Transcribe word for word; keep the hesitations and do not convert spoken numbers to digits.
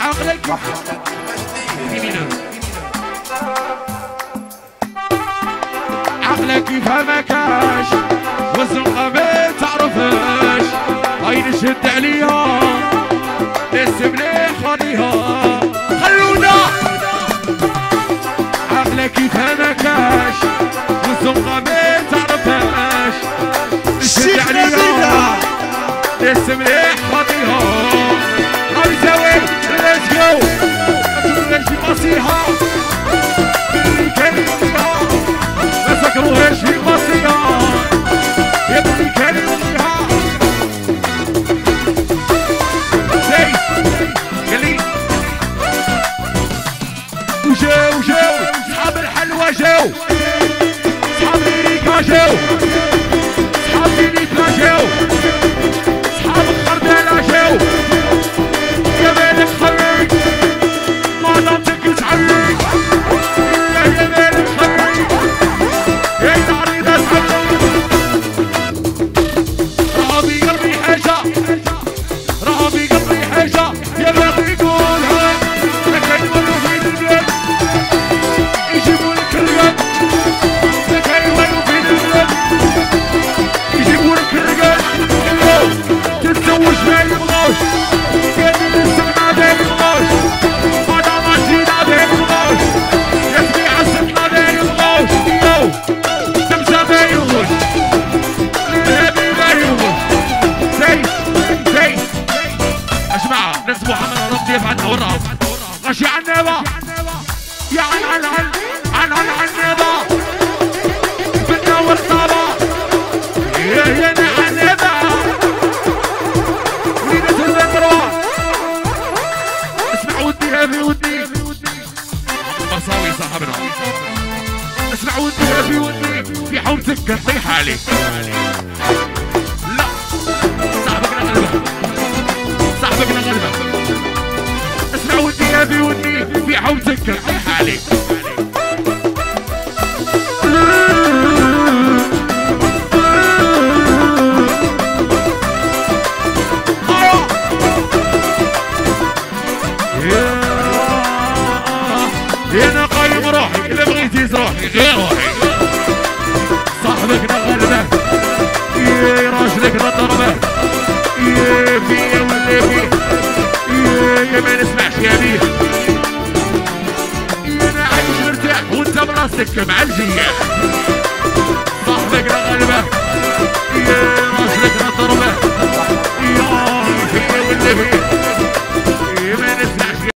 عقلك يمينه عقلك يفهمكاش والزنقة ما تعرفهاش هاي نشد عليها لسه مليح خليها خلونا عقلك يفهمكاش والزنقة ما تعرفهاش نشد عليها لسه مليح خليها هاي زاوي ليتس جو متقولش بصيها اللي كان يبصيها ما سكروهاش في بصيها يا اللي كان يبصيها زي قالي وجاو جاو صحاب الحلوى جاو صحاب الريكا جاو صحاب الريكا جاو صحاب الخردالة جاو يا مالك خليك ما نطقش عليك يا مالك خليك يا العريضة تعليك رامي قلبي حاجة رامي قلبي حاجة يا باغي يقولها لكن يولوا في البلاد يجيبوا لك الرقاب لكن يولوا في البلاد يجيبوا لك الرقاب تتزوج ما يبغاش كان نستمع ما يبغاش ما دام جينا ما يبغاش يسمي عصتنا ما يبغاش تمشى ما يبغاش الهبي ما يبغاش زي زي أجماعة ناس محمد ربي يفعلنا ورا غشي عنابة يا عن عن عن عن عن عنابة بدنا ورطابة يا يا عنابة وليدة البدروة اسمع ودي هابي ودي مصاوي صاحبنا اسمع ودي هابي ودي في حومتك تطيح عليك لا صاحبك نغلبك صاحبك نغلبك اسمع ودي هابي ودي في حومتك تطيح عليك انا قايم روحي اذا بغيتي تروحي غير روحي صاحبك نغلبه يا راجلك نضربه يا فيا ولا فيه يا ما نسمعش يا بيه انا عايش مرتاح وانت براسك مع الجياح صاحبك نغلبه